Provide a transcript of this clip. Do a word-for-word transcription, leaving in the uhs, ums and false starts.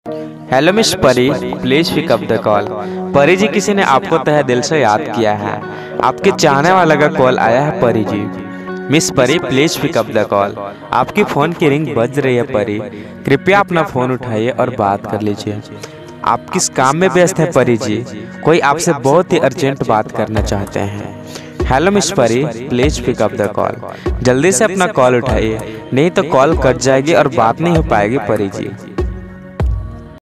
Hello miss Pari, please pick up the call. Pari ji, किसी ने आपको तहे दिल से याद किया है। आपके चाहने वाला का कॉल आया है Pari ji. Miss Pari, please pick up the call. आपकी फोन की रिंग बज रही है परी, कृपया अपना फोन उठाइए और बात कर लीजिए। आप किस काम में व्यस्त हैं परी जी? कोई आपसे बहुत ही अर्जेंट बात करना चाहते हैं। Hello miss Pari, please pick up the call. जल्दी से अपना कॉल उठाइए, नहीं तो कॉल कट जाएगी और बात नहीं हो पाएगी परी जी।